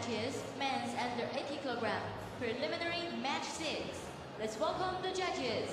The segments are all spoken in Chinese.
matches, men's under 80 kg, preliminary match 6. Let's welcome the judges.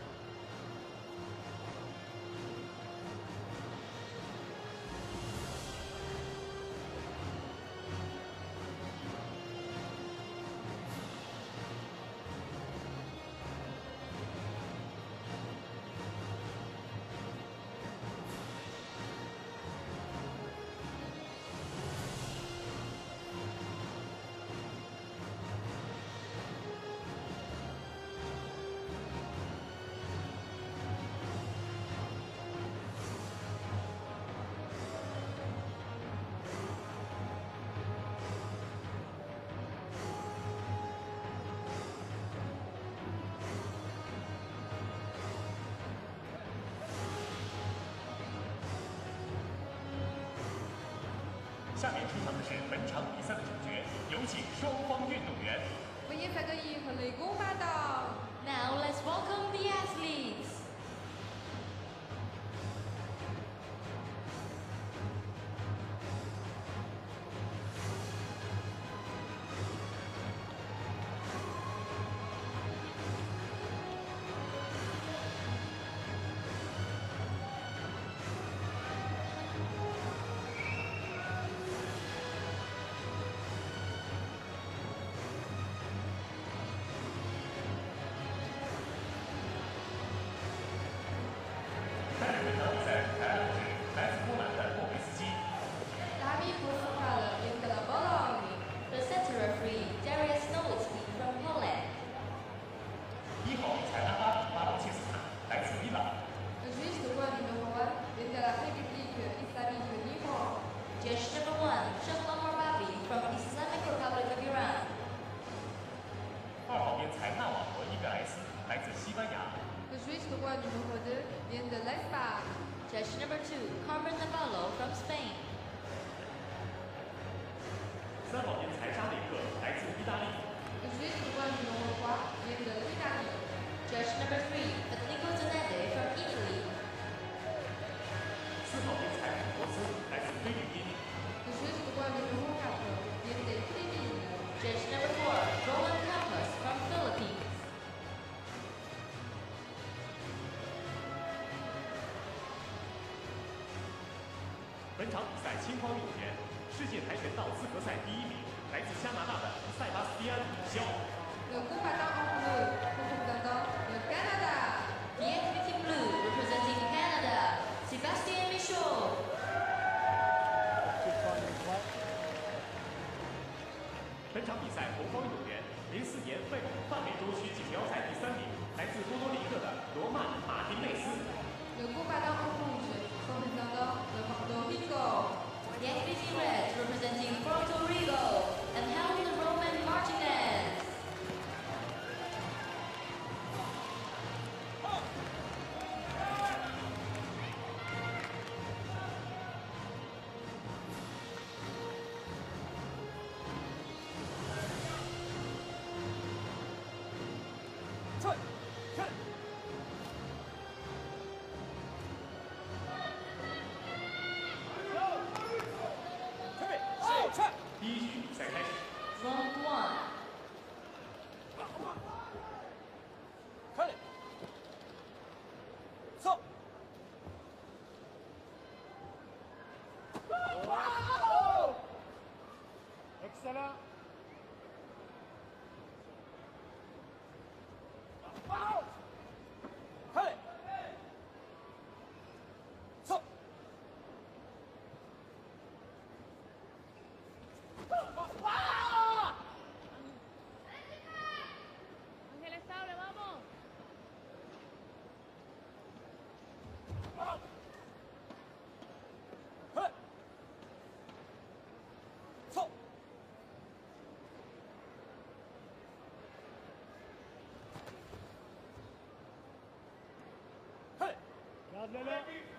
下面出场的是本场比赛的主角，有请双方运动员。 Veuillez accueillir les combattants. Now let's welcome the athletes. The center referee, Darius Nowicki from Poland. 1号比赛巴鲁切斯坦，来自伊朗。 Le juge de loi numéro 1 vient de la République islamique d'Iran. Judge number 1, Shahlamar Babi from Islamic Republic of Iran. 2号边裁纳瓦和伊格莱斯，来自西班牙。 Le juge de loi numéro 2 vient de l'Espagne. Judge number 2, Carmen Navarro from Spain. 3号边裁扎雷克，来自意大利。 Le juge de loi numéro 3 vient de l'Italie. Judge number 3, Federico Zanette from Italy. 4号边裁普罗斯，来自菲律宾。 Le juge de loi numéro 4 vient des Philippines. Judge number 4, Roland Campos from Philippines. 本场比赛青方运动员，世界跆拳道资格赛第1名，来自加拿大的塞巴斯蒂安·米肖。 Le combattant en bleu représentant le Canada. The activity blue representing Canada, Sébastien Michaud. 本场比赛红方运动员，04年泛美洲区锦标赛第3名，来自波多黎各的罗曼·马丁内斯。 Le combattant en rouge représentant le Puerto Rico. The activity red representing Puerto Rico, and Henry Roman Martinez. 第1局比赛开始。 Round 1. 快点，走。Excellent。快点，走。 Ángel estable, vamos. Garde-le là.